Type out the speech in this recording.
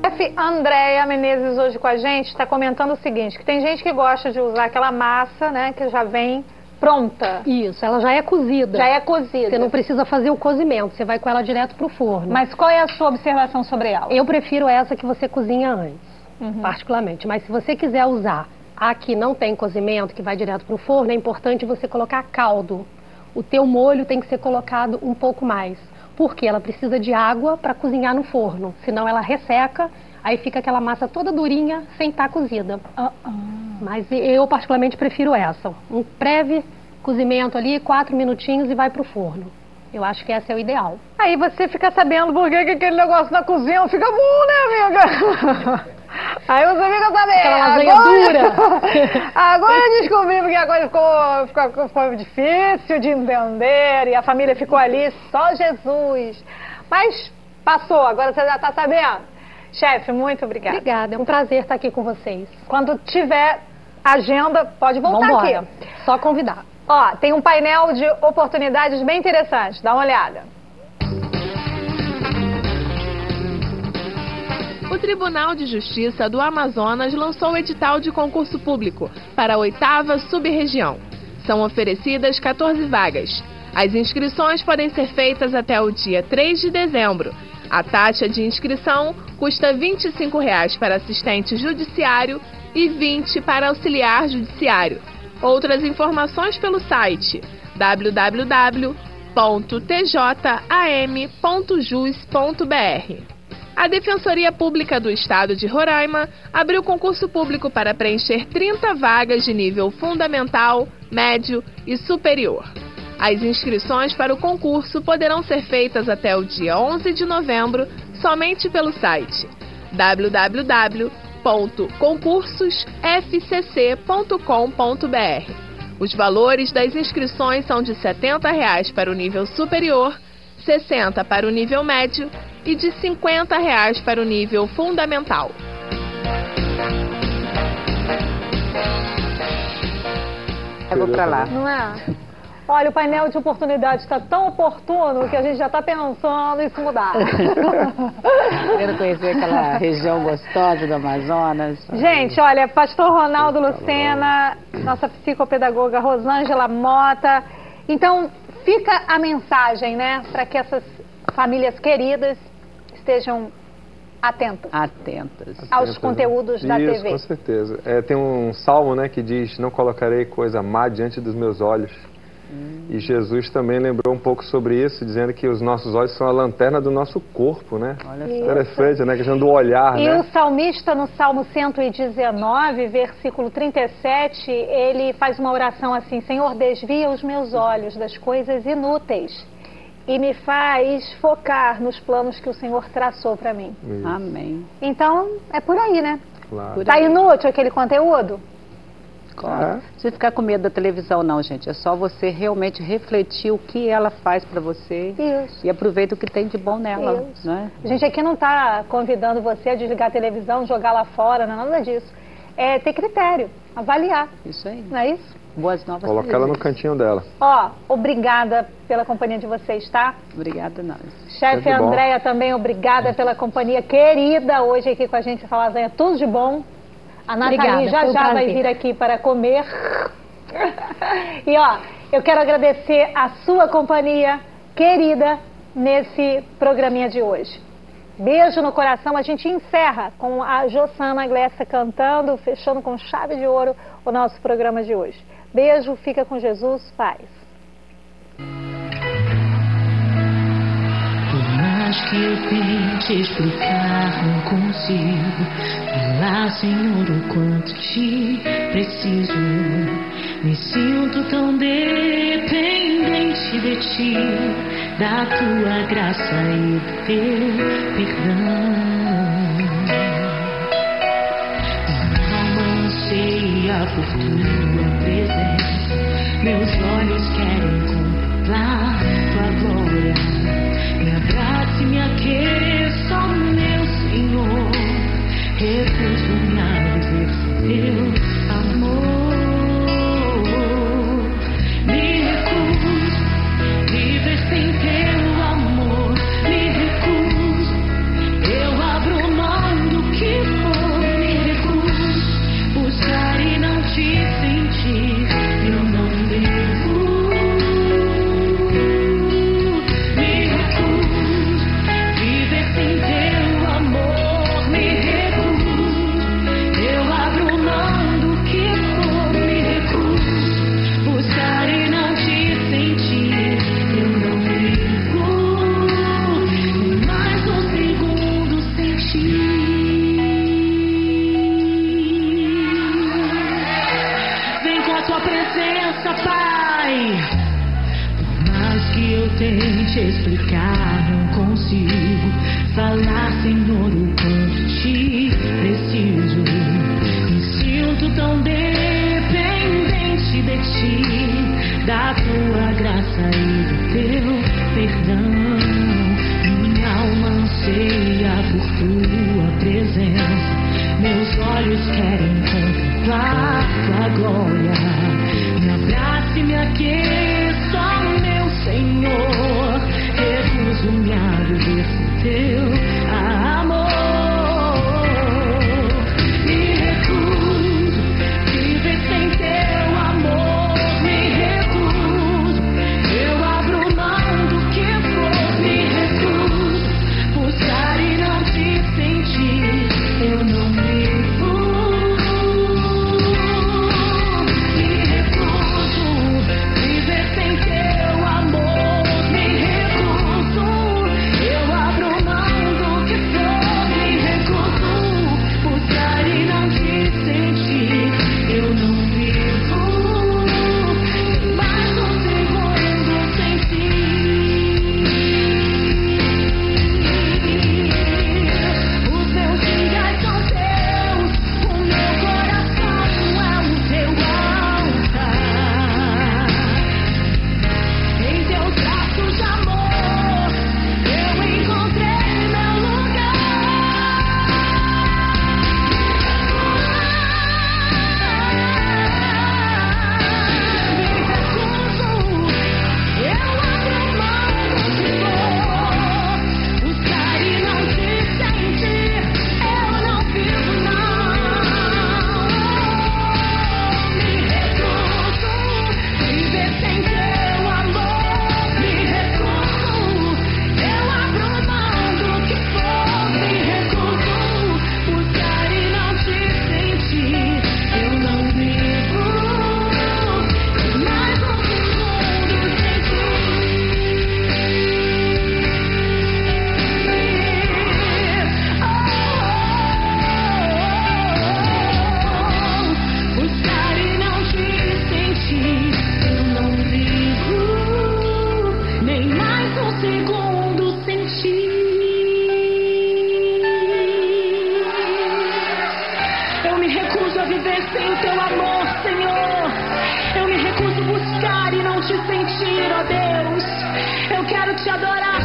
Chefe Andréia Menezes hoje com a gente está comentando o seguinte, que tem gente que gosta de usar aquela massa, né, que já vem pronta. Isso, ela já é cozida. Já é cozida. Você não precisa fazer o cozimento, você vai com ela direto pro forno. Mas qual é a sua observação sobre ela? Eu prefiro essa que você cozinha antes, particularmente. Mas se você quiser usar a que não tem cozimento, que vai direto pro forno, é importante você colocar caldo. O teu molho tem que ser colocado um pouco mais. Porque ela precisa de água para cozinhar no forno. Senão ela resseca, aí fica aquela massa toda durinha sem estar cozida. Mas eu particularmente prefiro essa. Um breve cozimento ali, 4 minutinhos e vai pro forno. Eu acho que esse é o ideal. Aí você fica sabendo por que aquele negócio na cozinha fica bom, né, amiga? Aí você fica sabendo. Aquela lasanha dura. Agora eu descobri porque agora ficou difícil de entender e a família ficou ali, só Jesus. Mas passou, agora você já está sabendo. Chefe, muito obrigada. Obrigada, é um prazer estar aqui com vocês. Quando tiver agenda, pode voltar Vambora. aqui. Só convidar. Ó, tem um painel de oportunidades bem interessante, dá uma olhada. O Tribunal de Justiça do Amazonas lançou o edital de concurso público para a 8ª sub-região. São oferecidas 14 vagas. As inscrições podem ser feitas até o dia 3 de dezembro. A taxa de inscrição custa R$ 25 para assistente judiciário e R$ 20 para auxiliar judiciário. Outras informações pelo site www.tjam.jus.br. A Defensoria Pública do Estado de Roraima abriu concurso público para preencher 30 vagas de nível fundamental, médio e superior. As inscrições para o concurso poderão ser feitas até o dia 11 de novembro somente pelo site www.concursosfcc.com.br. Os valores das inscrições são de R$ 70 para o nível superior, R$ 60 para o nível médio e de R$ 50 para o nível fundamental. Eu vou pra lá. Não é? Olha, o painel de oportunidades está tão oportuno que a gente já está pensando em se mudar. Quero conhecer aquela região gostosa do Amazonas. Gente, olha, pastor Ronaldo Lucena, nossa psicopedagoga Rosângela Mota. Então, fica a mensagem, né, para que essas famílias queridas estejam atentas aos conteúdos da Isso, TV. Com certeza. Tem um salmo, né, que diz: não colocarei coisa má diante dos meus olhos. E Jesus também lembrou um pouco sobre isso, dizendo que os nossos olhos são a lanterna do nosso corpo, né? Olha só. Interessante, né? A questão do olhar, E né? o salmista, no Salmo 119, versículo 37, ele faz uma oração assim: Senhor, desvia os meus olhos das coisas inúteis e me faz focar nos planos que o Senhor traçou para mim. Isso. Amém. Então, é por aí, né? Claro. Tá inútil aquele conteúdo? Não precisa ficar com medo da televisão, não, gente. É só você realmente refletir o que ela faz pra você. Isso. E aproveita o que tem de bom nela. Isso. Né? A gente aqui não está convidando você a desligar a televisão, jogar lá fora, não é nada disso. É ter critério, avaliar. Isso aí. Não é isso? Boas novas. Coloca ela no cantinho dela. Ó, obrigada pela companhia de vocês, tá? Obrigada, nós. Chefe Tudo bom. Andréia também, obrigada pela companhia querida hoje aqui com a gente, essa lasanha, tudo de bom. A Nathalie Obrigada, já foi um vai prazer. vir aqui para comer. E ó, eu quero agradecer a sua companhia querida nesse programinha de hoje. Beijo no coração. A gente encerra com a Jossana Glessa cantando, fechando com chave de ouro o nosso programa de hoje. Beijo, fica com Jesus, paz. Por mais que eu tente explicar, não consigo. Vê lá, Senhor, o quanto te preciso. Me sinto tão dependente de ti, da tua graça e do teu perdão. Minha alma anseia por tua presença, meus olhos querem contemplar tua glória. Me abrace, me aqueça, ó meu Senhor. Refuso-me a viver sem teu amor. Me recuso viver sem teu amor. Me recuso, eu abro mão do nem te explicar, não consigo falar, Senhor, o quanto te preciso. Me sinto tão dependente de ti, da tua graça e do teu perdão. Minha alma anseia por tua presença, meus olhos querem contemplar tua glória. Me abrace e me aqueça, meu Senhor, recuso-me a viver sem teu amor. Me recuso viver sem teu amor. Me recuso, eu abro mão do que for. Me recuso buscar e não te sentir, eu não vivo. Me recuso viver sem teu amor. Me recuso, eu abro mão do que for. Me recuso buscar e não te sentir, eu não vivo mais um segundo sem ti. Os meus dias são teus, o meu coração é o teu altar. Em teus braços de amor eu encontrei meu lugar. Me recuso, eu abro mão do que for. Buscar e não te sentir, eu não vivo não. Me recuso viver sem teu amor. Me recuso, eu abro mão do que for. Me recuso buscar e não te sentir, eu não vivo mais um segundo sem ti. Buscar e não te sentir, eu não vivo nem mais um segundo sem ti. Eu me recuso a viver sem teu amor, Senhor. Eu me recuso buscar e não te sentir, ó Deus. Eu quero te adorar.